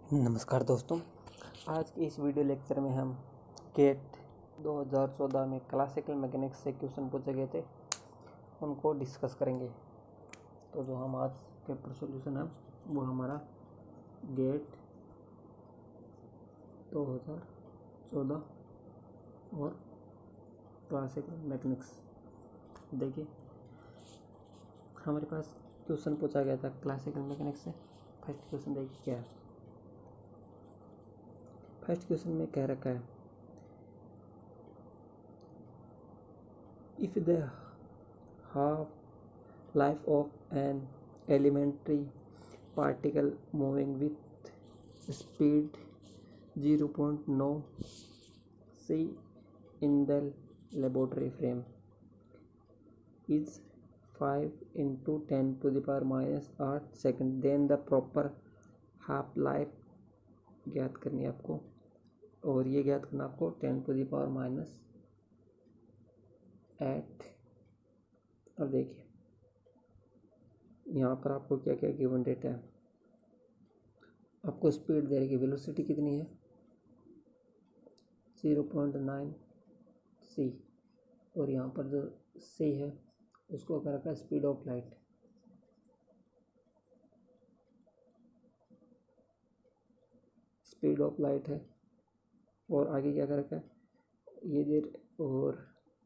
नमस्कार दोस्तों, आज के इस वीडियो लेक्चर में हम गेट 2014 में क्लासिकल मैकेनिक्स से क्वेश्चन पूछे गए थे उनको डिस्कस करेंगे। तो जो हम आज पेपर सॉल्यूशन है वो हमारा गेट 2014 और क्लासिकल मैकेनिक्स। देखिए हमारे पास क्वेश्चन पूछा गया था क्लासिकल मैकेनिक्स से। फर्स्ट क्वेश्चन देखिए क्या है। फर्स्ट क्वेश्चन में कह रखा है, if the half life of an elementary particle moving with speed 0.9 c in the laboratory frame is 5 into 10 to the power minus 8 second, then the proper half life ज्ञात करनी है आपको, और ये ज्ञात करना आपको 10 to the power minus 8। अब देखिए यहाँ पर आपको क्या क्या गिवन डेटा है। आपको स्पीड दे रही, वेलोसिटी कितनी है 0.9 c, और यहाँ पर जो c है उसको क्या रखा है speed of light. Speed of light है, और आगे क्या कर रखा है ये देर, और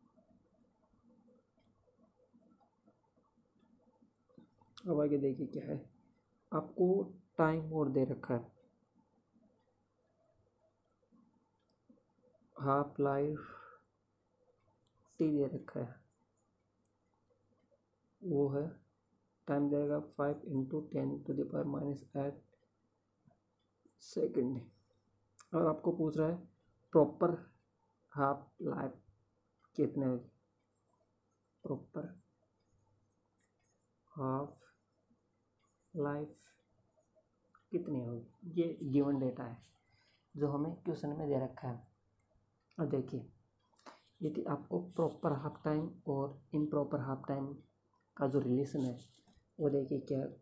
अब आगे देखिए क्या है, आपको टाइम और दे रखा है, हाफ लाइफ टी दे रखा है, वो है टाइम देगा 5 into 10 to the power minus 8 second. और आपको पूछ रहा है प्रॉपर हाफ लाइफ कितने होगी, प्रॉपर हाफ लाइफ कितनी होगी, ये गिवन डेटा है जो हमें क्वेश्चन में दे रखा है। और देखिए यदि आपको प्रॉपर हाफ टाइम और इम्प्रॉपर हाफ टाइम का जो रिलेशन है वो देखिए क्या है,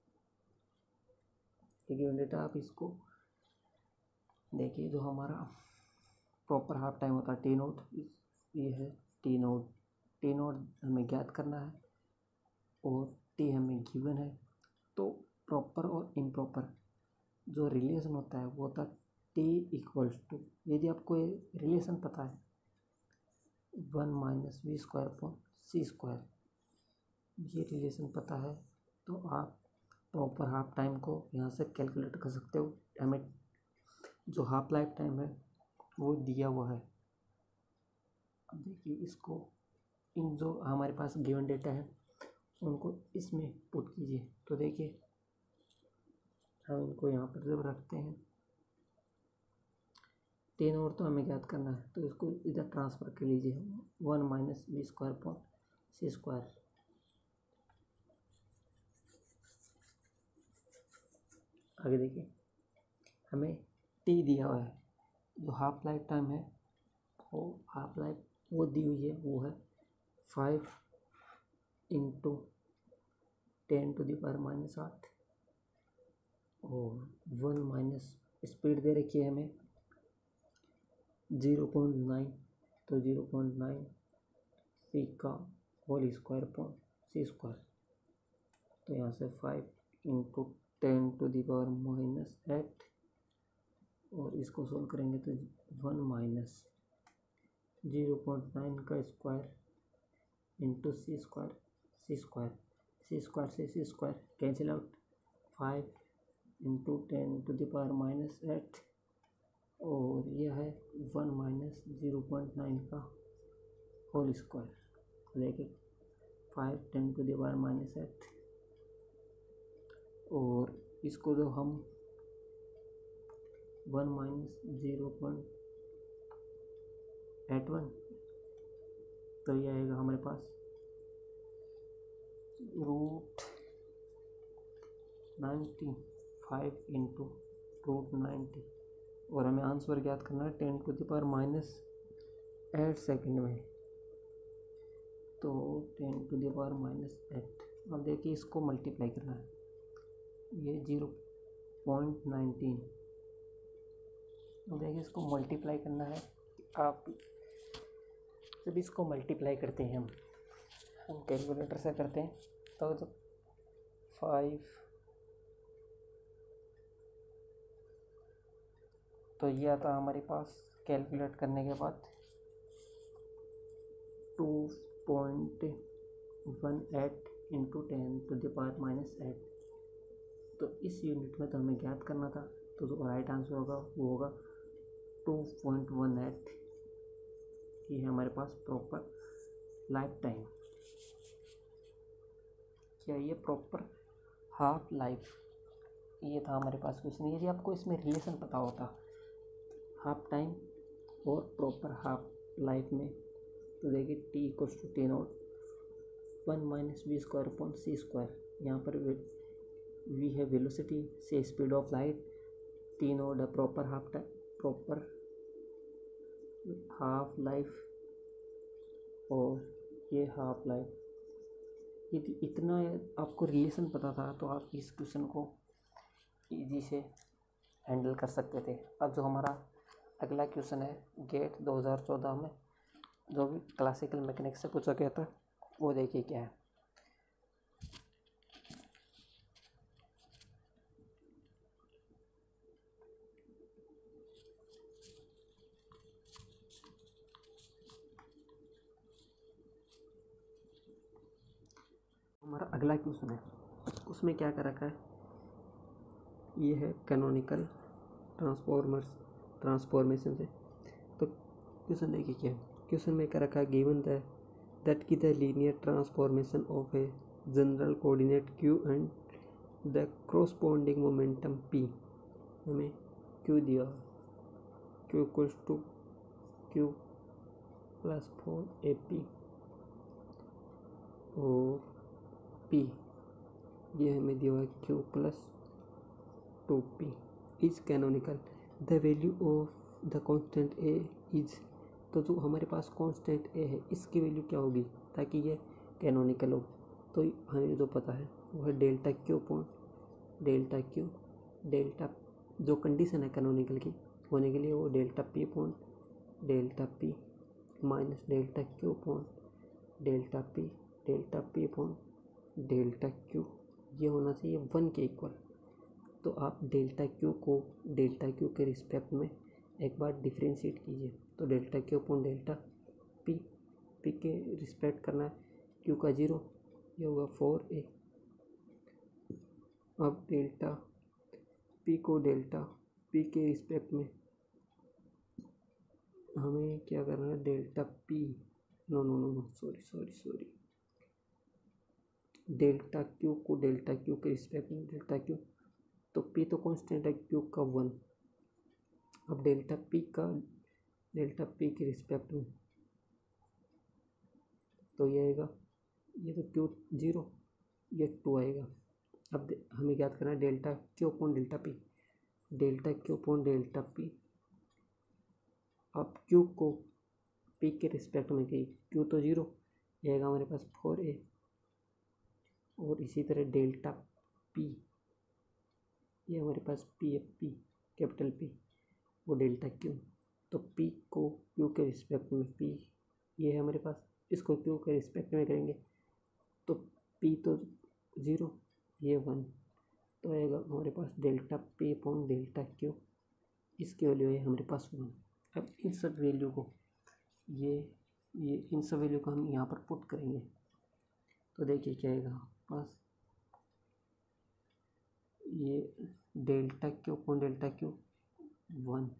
गिवन डेटा आप इसको देखिए। जो हमारा प्रॉपर हाफ टाइम होता है टी नोट, ये है टी नोट। टी नोट हमें ज्ञात करना है और टी हमें गिवन है। तो प्रॉपर और इम्प्रॉपर जो रिलेशन होता है वो होता है टी इक्वल्स टू, यदि आपको ये रिलेशन पता है 1 माइनस वी स्क्वायर अपॉन सी स्क्वायर, ये रिलेशन पता है तो आप प्रॉपर हाफ टाइम को यहाँ से कैलकुलेट कर सकते हो। हमें जो हाफ लाइफ टाइम है वो दिया हुआ है। अब देखिए इसको, इन जो हमारे पास गिवन डेटा है उनको इसमें पुट कीजिए। तो देखिए हम इनको यहाँ पर जब रखते हैं 10 और तो हमें ज्ञात करना है, तो इसको इधर ट्रांसफ़र कर लीजिए 1 माइनस वी स्क्वायर अपॉन सी स्क्वायर। आगे देखिए हमें टी दिया हुआ है, जो हाफ लाइफ टाइम है वो हाफ लाइफ वो दी हुई है, वो है 5 into 10 to the power minus 8, और 1 माइनस स्पीड दे रखी है हमें 0.9, तो 0.9 सी का होल स्क्वायर अपॉन सी स्क्वायर। तो यहाँ से 5 into 10 to the power minus 8, और इसको सोल्व करेंगे तो 1 माइनस 0.9 का square into c square, c square, c square से c square cancel out, 5 into 10 to the power minus 8, और यह है 1 माइनस 0.9 का होल स्क्वायर। देखिए 5 10 to the power minus 8, और इसको जो हम 1 माइनस 0.81, तो ये आएगा हमारे पास √95 इंटू √90, और हमें आंसर ज्ञात करना है 10 to the power minus 8 second में। तो 10 to the power minus 8, अब देखिए इसको मल्टीप्लाई करना है, ये 0.19 देखिए इसको मल्टीप्लाई करना है। आप जब इसको मल्टीप्लाई करते हैं हम कैलकुलेटर से करते हैं तो जब 5 तो ये आता हमारे पास कैलकुलेट करने के बाद 2.18 इंटू 10⁻⁸। तो इस यूनिट में तो हमें ज्ञात करना था, तो जो राइट आंसर होगा वो होगा 2.18। ये है हमारे पास प्रॉपर लाइफ टाइम। क्या ये प्रॉपर हाफ लाइफ, ये था हमारे पास क्वेश्चन। यदि आपको इसमें रिलेशन पता होता हाफ टाइम और प्रॉपर हाफ लाइफ में, तो देखिए t = t0 1 - v²/c²। यहाँ पर v है वेलोसिटी, से स्पीड ऑफ लाइट, t0 है प्रॉपर हाफ लाइफ और ये हाफ लाइफ। यदि इतना आपको रिलेशन पता था तो आप इस क्वेश्चन को इजी से हैंडल कर सकते थे। अब जो हमारा अगला क्वेश्चन है गेट 2014 में जो भी क्लासिकल मैकेनिक्स से पूछा गया था, वो देखिए क्या है। हमारा अगला क्वेश्चन है, उसमें क्या कर रखा है, ये है कैनोनिकल ट्रांसफॉर्मेशन से। तो क्वेश्चन देखिए क्या है। क्वेश्चन में क्या रखा है, गिवन दैट की the linear transformation of a general coordinate q and the corresponding momentum p। हमें q दिया, q = q + 4AP और p ये हमें दिया हुआ है q + 2p is canonical. The value of the constant a is, तो जो हमारे पास कांस्टेंट a है इसकी वैल्यू क्या होगी ताकि ये कैनोनिकल हो। तो हमें जो पता है वो है डेल्टा जो कंडीशन है कैनोनिकल की होने के लिए वो delta p minus delta q ये होना चाहिए 1 के इक्वल। तो आप डेल्टा क्यू को डेल्टा क्यू के रिस्पेक्ट में एक बार डिफ्रेंशिएट कीजिए। तो डेल्टा p के रिस्पेक्ट करना है, q का 0, ये होगा 4a। अब डेल्टा p को डेल्टा p के रिस्पेक्ट में हमें क्या करना है, delta p sorry delta q को डेल्टा q के रिस्पेक्ट में डेल्टा q, तो p तो कांस्टेंट है, q का 1। अब डेल्टा p के रिस्पेक्ट में तो ये आएगा, ये तो q 0, ये 2 आएगा। अब हमें याद करना है delta q upon delta p। अब q को p के रिस्पेक्ट में गई, q तो 0, ये आएगा हमारे पास 4a। और इसी तरह डेल्टा p, ये हमारे पास p है, कैपिटल P, वो डेल्टा q। तो p को q के रिस्पेक्ट में p, ये है हमारे पास, इसको q के रिस्पेक्ट में करेंगे तो p तो 0, ये 1, तो आएगा हमारे पास delta p upon delta q, इसकी वैल्यू है हमारे पास 1। अब इन सब वैल्यू को इन सब वैल्यू को हम यहाँ पर पुट करेंगे तो देखिए क्या आएगा पास, ये delta q upon delta q 1,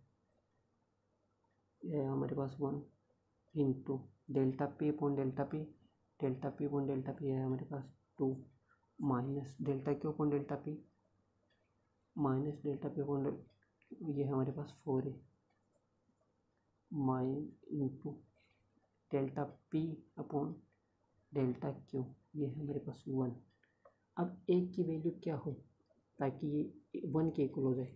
ये हमारे पास 1 into delta p upon delta p है हमारे पास 2 minus delta q upon delta p upon ये हमारे पास 4 है into delta p upon delta q, ये है हमारे पास 1। अब एक की वैल्यू क्या हो ताकि ये 1 के इक्वल हो जाए।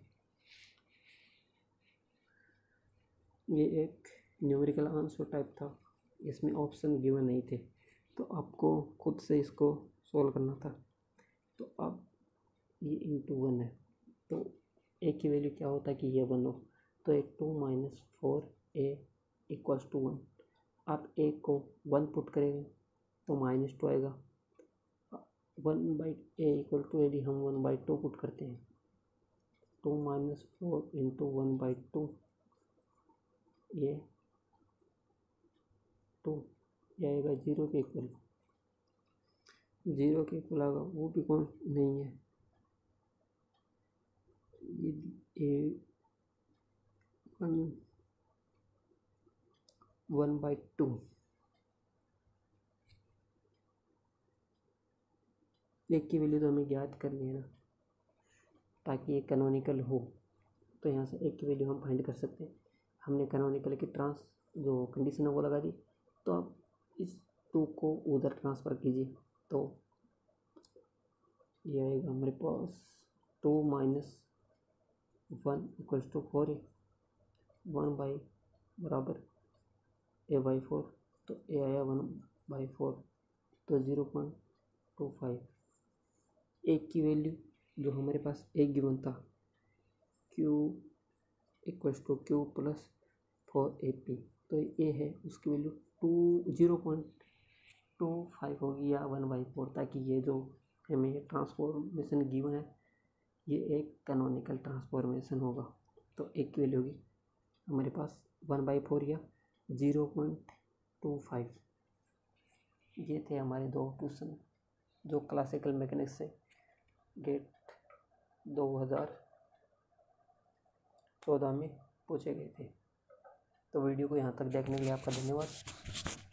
ये एक न्यूमेरिकल आंसर टाइप था, इसमें ऑप्शन गिवन नहीं थे, तो आपको खुद से इसको सॉल्व करना था। तो अब ये इंटू 1 है, तो एक की वैल्यू क्या होता है कि ये 1 हो। तो ये 2 माइनस 4a इक्वल्स टू 1। आप a को 1 पुट करेंगे तो -2 आएगा। 1/a इक्वल टू, यदि हम 1/2 पुट करते हैं 2 माइनस 4 इंटू 1/2, ये 2, ये आएगा 0 के इक्वल। 0 के इक्वल आएगा, वो भी कौन नहीं है, ये 1/2। एक की वैल्यू तो हमें ज्ञात करनी है ना, ताकि ये कैनोनिकल हो। तो यहाँ से एक की वैल्यू हम फाइंड कर सकते हैं। हमने कैनोनिकल की जो कंडीशन है वो लगा दी। तो अब इस 2 को उधर ट्रांसफ़र कीजिए, तो ये आएगा हमारे पास 2 माइनस 1 इक्वल्स टू 4a, 1 बराबर a/4, तो a आया 1/4, तो 0.25। एक की वैल्यू जो हमारे पास एक गिवन था, q equals to q plus 4ap, तो ये है उसकी वैल्यू 0.25 होगी या 1/4, ताकि ये जो हमें ट्रांसफॉर्मेशन गिवन है ये एक कैनोनिकल ट्रांसफॉर्मेशन होगा। तो एक की वैल्यू होगी हमारे पास 1/4 या 0.25। ये थे हमारे 2 क्वेश्चन जो क्लासिकल मैकेनिक्स से गेट 2014 में पूछे गए थे। तो वीडियो को यहाँ तक देखने के लिए आपका धन्यवाद।